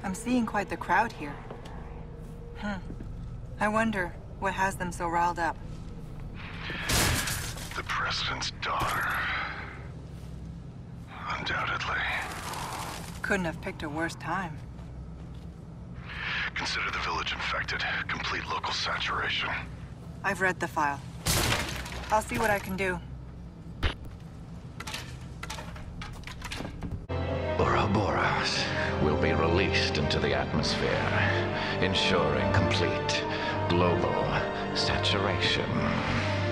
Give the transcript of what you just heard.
I'm seeing quite the crowd here. I wonder what has them so riled up. The President's daughter. Undoubtedly. Couldn't have picked a worse time. Consider the village infected. Complete local saturation. I've read the file. I'll see what I can do. Ouroboros will be released into the atmosphere, ensuring complete global saturation.